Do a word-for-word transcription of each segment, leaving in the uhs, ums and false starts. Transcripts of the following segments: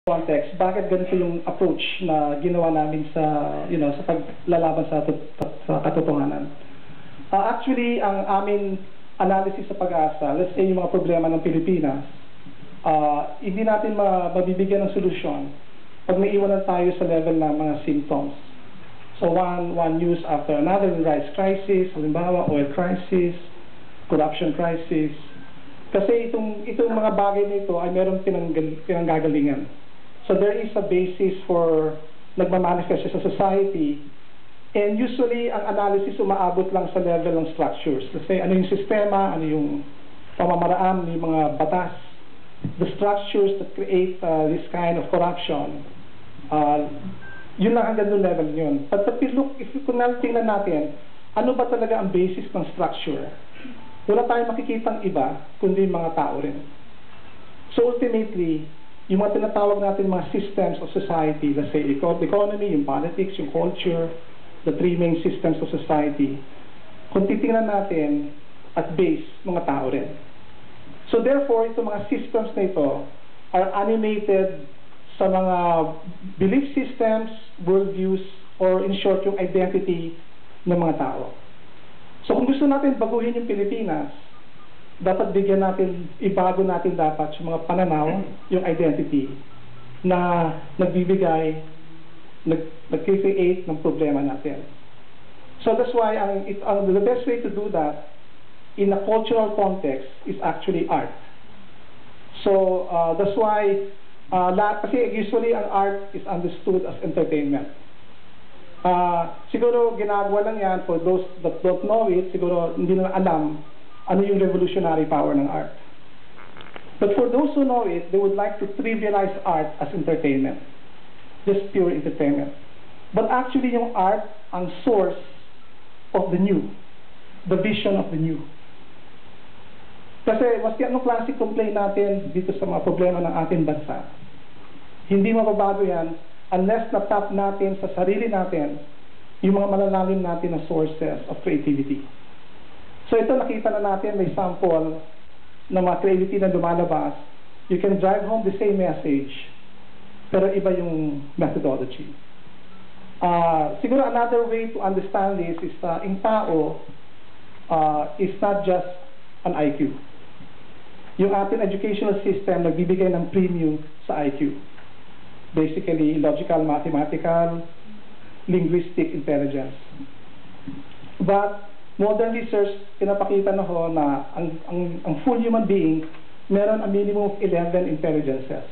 context, bakit ganito yung approach na ginawa namin sa, you know, sa paglalaban sa, sa katotohanan. Uh, actually, ang aming analysis sa Pag-asa, let's say yung mga problema ng Pilipinas, uh, hindi natin mabibigyan ng solusyon pag naiwanan tayo sa level ng mga symptoms. So one, one news after another, rice crisis, halimbawa oil crisis, corruption crisis. Kasi itong, itong mga bagay nito ay meron pinanggal, pinanggagalingan. So there is a basis for nagmamanifest sa society, and usually ang analysis umaabot lang sa level ng structures. Kasi ano yung sistema, ano yung pamamaraan ng mga batas, the structures that create uh, this kind of corruption, uh, yun lang hanggang doon level yun. But, but we look, if kung tingnan natin, ano ba talaga ang basis ng structure? Wala tayong makikitang iba, kundi mga tao rin. So ultimately, yung mga tinatawag natin mga systems of society, let's say the economy, yung politics, yung culture, the three main systems of society, kung titingnan natin at base, mga tao rin. So therefore, itong mga systems na ito are animated sa mga belief systems, worldviews, or in short, yung identity ng mga tao. So kung gusto natin baguhin yung Pilipinas, dapat bigyan natin, ibago natin dapat yung mga pananaw, yung identity, na nagbibigay, nag, nag-create ng problema natin. So that's why ang, it, ang, the best way to do that in a cultural context is actually art. So uh, that's why, uh, la, kasi usually ang art is understood as entertainment. Uh, siguro ginagawa lang yan for those that don't know it, siguro hindi na alam ano yung revolutionary power ng art. But for those who know it, they would like to trivialize art as entertainment. Just pure entertainment. But actually yung art ang source of the new. The vision of the new. Kasi maski anong classic complaint natin dito sa mga problema ng ating bansa, hindi mababago yan unless natap natin sa sarili natin yung mga malalalim natin na sources of creativity. So ito nakita na natin, may sample ng mga creativity na lumalabas. You can drive home the same message, pero iba yung methodology. Uh, siguro another way to understand this is uh, yung tao uh, is not just an I Q. Yung ating educational system nagbibigay ng premium sa I Q. Basically, logical, mathematical, linguistic intelligence. But modern research, pinapakita na ho na ang, ang, ang full human being, meron a minimum of eleven intelligences.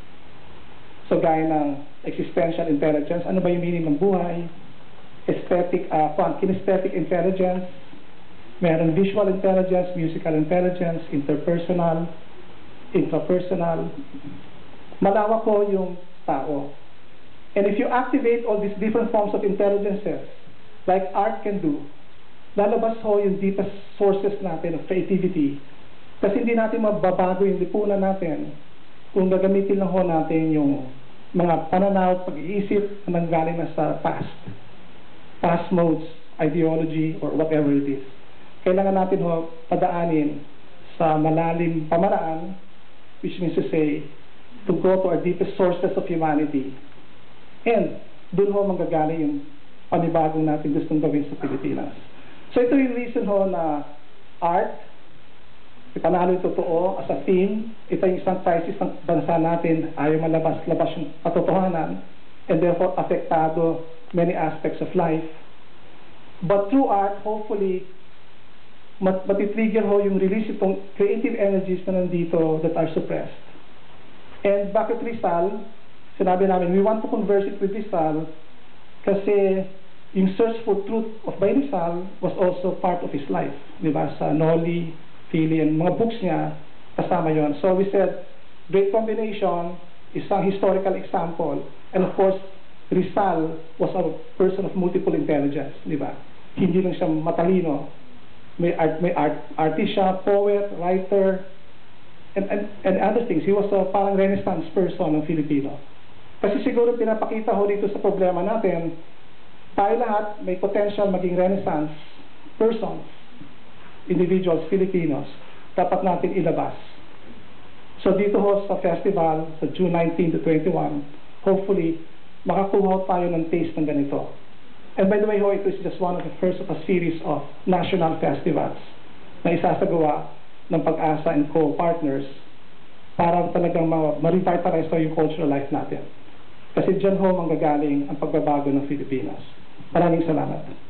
So gaya ng existential intelligence, ano ba yung meaning ng buhay? Aesthetic, uh, kinesthetic intelligence, meron visual intelligence, musical intelligence, interpersonal, intrapersonal. Malawak po yung tao. And if you activate all these different forms of intelligences, like art can do, lalabas ho yung deepest sources natin of creativity. Kasi hindi natin mababago yung lipunan natin kung gagamitin lang ho natin yung mga pananaw, pag-iisip na nanggaling na sa past. Past modes, ideology, or whatever it is. Kailangan natin ho padaanin sa malalim pamaraan, which means to say, to go to our deepest sources of humanity. And doon ho manggagaling yung panibagong natin gustong gawin sa Pilipinas. So ito yung reason ho na art, ipanalo yung totoo as a theme. Ito yung isang crisis ng bansa natin, ayaw malabas-labas yung katotohanan, and therefore apektado many aspects of life. But through art, hopefully, mat matitrigger ho yung release itong creative energies na nandito that are suppressed. And bakit Rizal? Sinabi namin, we want to converse it with Rizal kasi yung search for truth of by Rizal was also part of his life. Diba? Sa Noli, Fili, and mga books niya, kasama yon. So we said, great combination, isang historical example, and of course, Rizal was a person of multiple intelligence. Diba? Hindi lang siya matalino. May art, may art, artist siya, poet, writer, and, and, and other things. He was a parang renaissance person ng Filipino. Kasi siguro pinapakita ho dito sa problema natin, tayo lahat may potential maging renaissance persons, individuals, Filipinos, dapat natin ilabas. So dito ho sa festival, sa June nineteen to twenty-one, hopefully, makakuha tayo ng taste ng ganito. And by the way ho, ito is just one of the first of a series of national festivals na isasagawa ng Pag-asa and co-partners para talagang ma-revitalize yung cultural life natin. Kasi dyan ho manggagaling ang pagbabago ng Pilipinas. Maraming salamat.